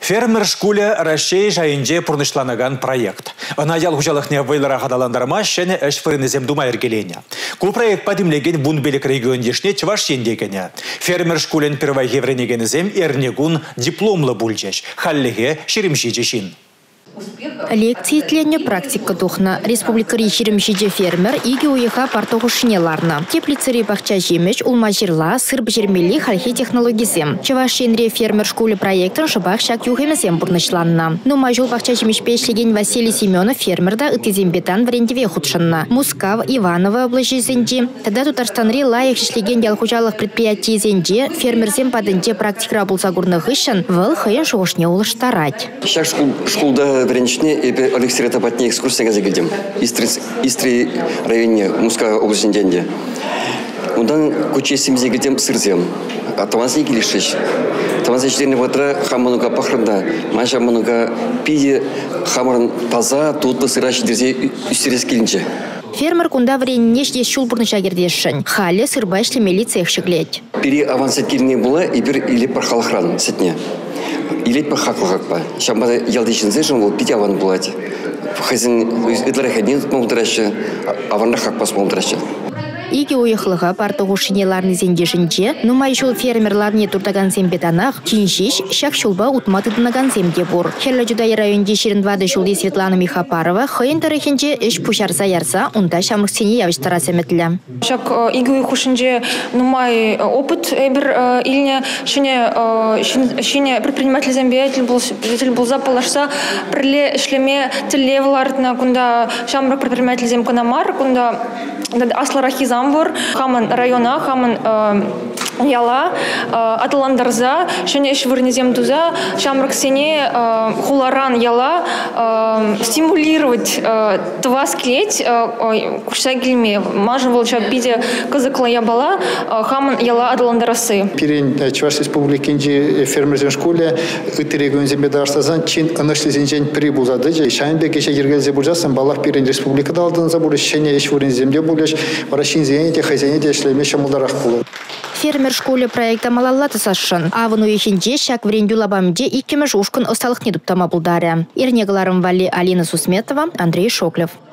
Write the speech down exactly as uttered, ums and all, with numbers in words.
Фермер школе Россия жайынже пурнышланаган проект. Анаял хужалықне вайлара қадаландырма шәне әш фырынызем дума ергелене. Кул проект падимлеген бунбелек региондешне чываш ендегене. Фермер школен первай евренегенізем эрнегун дипломлы бульчеш. Халлеге шеремшичешин. Лекции тлене практика тухна. Республика Ричеремшиде фермер иги уеха партогушнеларна. Теплицери бахча жемеш улмажирла сырб жермели хальхи технологизем. Чавашенре фермер школы проектын шабах шак юхемесем бурнышланна. Ну мажул бахча жемеш пешлеген Василий Семенов фермерда ытизембетан варендиве худшанна. Мускав Иваново облажи зенди. Тогда Татарстанри лайық шишлеген ялхужалық предприятий зенди фермерзем падынде практикра булса гурных ищан выл хайын шоғышне улыштарать. Шак школда Бренчне и Алексей Ретапатне экскурсия газетим. Истри районе Муска областенде. Ундан куче семьи гидем сырзем. А тамазни гилишеш. Тамазни четыре ватра хамануга пахранда. Маша мануга пиде хамарн таза тут посырач дерзе истерис килинче. Фермер кунда вренеш дес шулбурны шагердешшен. Хале сырбайшле милиция шеглеть. Пери авансет килине была и бир или пархалахран сетне. Или по хаку как бы. Шамбада ялдичин зэжем вот пить аван булать. Хазин идларах один молдраща, аван хак пас молдраща. Иги уехлыға партогушинеларны зендешінче, нумай шул фермерларны туртаган зембетанах, киншиш, шак шулба утматыдынаган земде бур. Херлі Жудай районде шерінвады шулды Светлана Михапарова, хойын тарихинче эш пушарса ярса, унда шамрыксене явыштара сәметлі. Шак иги уехушинче нумай опыт эбір иліне шине предприниматель зембетель был запалашса, приле шлеме телевлартна, кунда шамрык предприниматель земканамар, кунда асларахи замбур, хаман района, хаман яла, аталандарза, шене швырнезем туза, шамрак сене хуларан яла, стимулировать това склеть, кушса гильме, мажен волча биде казакла ябала, хаман яла аталандарасы. Перен Чуваш республикинде фермерзем школе, ыты регион зембедарстазан, чин анашли зенжен прибул задыжа, шайнбе кеше ергелзе буржасын, балах перен республикада алдын забуры, шене швырнеземде булеш, варашин зенете, хозяйнете, шлеме шамулдарах булы. Фермер школе проекта малаллаты сашын. Авыну ешінже шак вренду лабамде иккемеш ушкын осталық недуптама бұлдары. Ирнегаларым Вали Алина Сусметова, Андрей Шоклев.